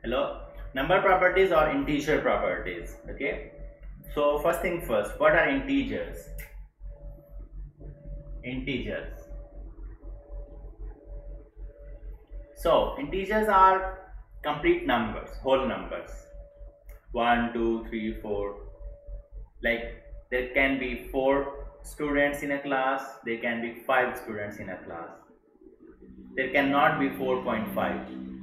Hello, number properties or integer properties. Okay, so first thing first, what are integers? So integers are complete numbers, whole numbers, 1 2 3 4. Like there can be 4 students in a class, there can be 5 students in a class, there cannot be 4.5.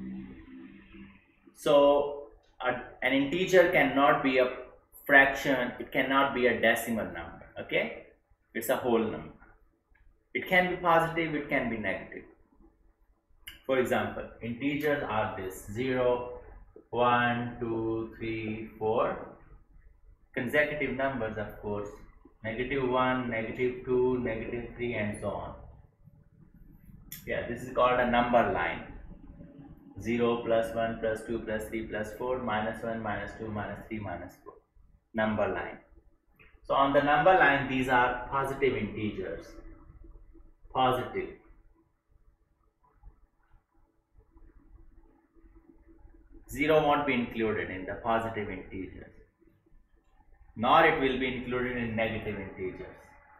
So an integer cannot be a fraction, it cannot be a decimal number. Okay, it's a whole number. It can be positive, it can be negative. For example, integers are this: 0 1 2 3 4. Consecutive numbers, of course, -1 -2 -3 and so on. Yeah, this is called a number line. 0 plus 1 plus 2 plus 3 plus 4 minus 1 minus 2 minus 3 minus 4. Number line. So on the number line, these are positive integers. Positive. Zero won't be included in the positive integers, nor it will be included in negative integers.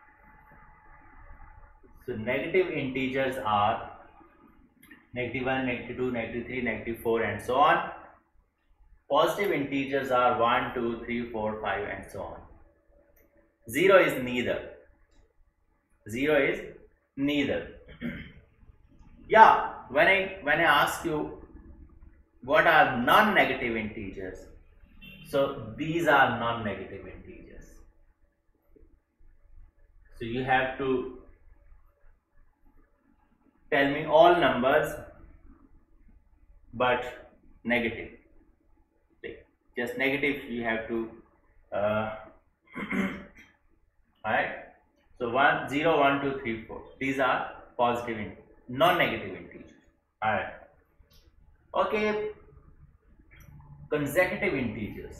So negative integers are -1, -2, -3, -4 and so on. Positive integers are 1, 2, 3, 4, 5 and so on. Zero is neither. Zero is neither. Yeah, when I ask you what are non-negative integers, so these are non-negative integers. So you have to tell me all numbers but negative. Just negative you have to alright. So 1 0 1 2 3 4, these are positive non-negative integers. Alright. Okay, consecutive integers.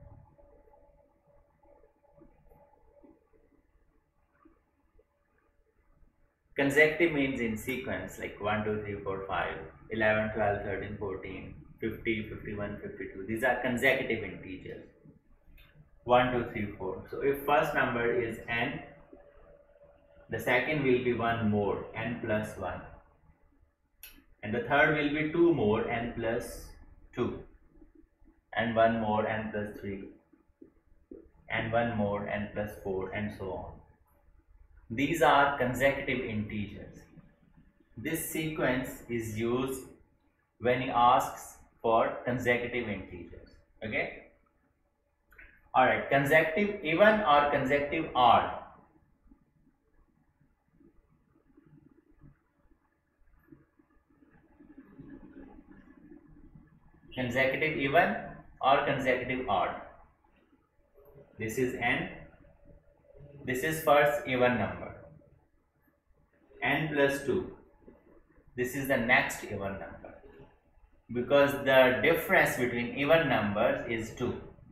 Consecutive means in sequence, like 1 2 3 4 5 11 12 13 14 50 51 52. These are consecutive integers. 1 2 3 4. So if first number is n, the second will be one more, n plus 1, and the third will be two more, n plus 2, and one more, n plus 3, and one more, n plus 4 and so on. These are consecutive integers. This sequence is used when he asks for consecutive integers. Okay. Alright, consecutive even or consecutive odd. Consecutive even or consecutive odd. This is n. This is first even number. N plus 2. This is the next even number. Because the difference between even numbers is 2.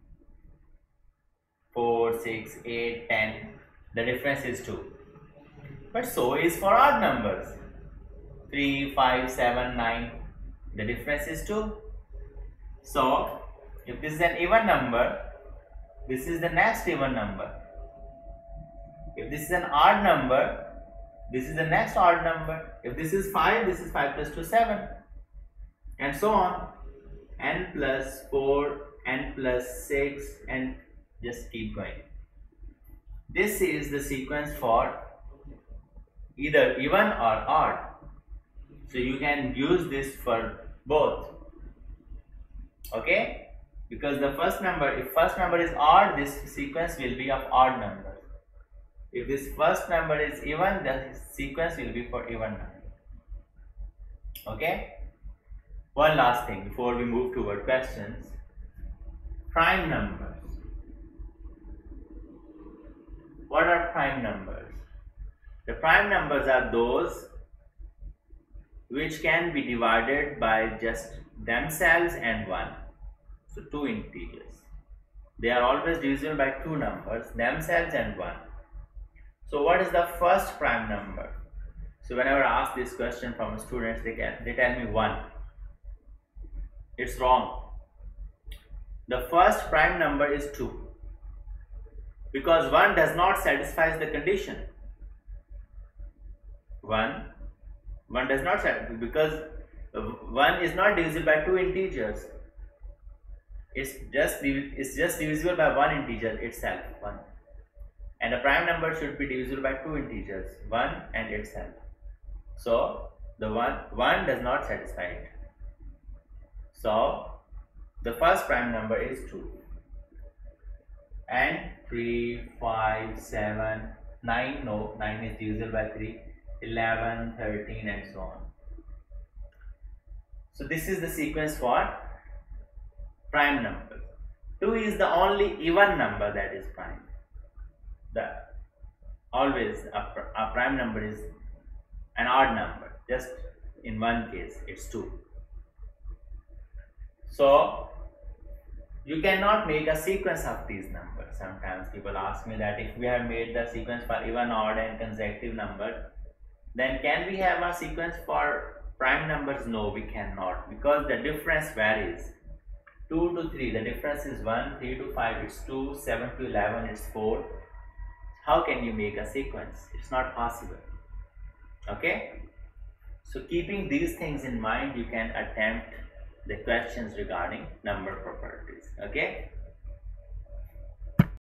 4, 6, 8, 10. The difference is 2. But so is for odd numbers. 3, 5, 7, 9. The difference is 2. So, if this is an even number, this is the next even number. If this is an odd number, this is the next odd number. If this is 5, this is 5 plus 2, 7. And so on. N plus 4, n plus 6, and just keep going. This is the sequence for either even or odd. So you can use this for both. Okay? Because the first number, if first number is odd, this sequence will be of odd numbers. If this first number is even, the sequence will be for even number. Okay? One last thing before we move toward questions. Prime numbers. What are prime numbers? The prime numbers are those which can be divided by just themselves and 1. So 2 integers. They are always divisible by 2 numbers, themselves and 1. So what is the first prime number? So whenever I ask this question from students, they tell me 1. It's wrong. the first prime number is 2, because 1 does not satisfy the condition. 1 does not satisfy, because 1 is not divisible by 2 integers. It's just divisible by 1 integer itself, 1. And a prime number should be divisible by 2 integers, 1 and itself. So the 1 does not satisfy it. So the first prime number is 2. And 3, 5, 7, 9, no, 9 is divisible by 3, 11, 13 and so on. So this is the sequence for prime numbers. 2 is the only even number that is prime. Always a prime number is an odd number, just in one case it's 2. So you cannot make a sequence of these numbers. Sometimes people ask me that if we have made the sequence for even, odd and consecutive number, then can we have a sequence for prime numbers? No, we cannot, because the difference varies. 2 to 3, the difference is 1, 3 to 5 it's 2, 7 to 11 it's 4. How can you make a sequence? It's not possible. Okay, so keeping these things in mind, you can attempt the questions regarding number properties. Okay.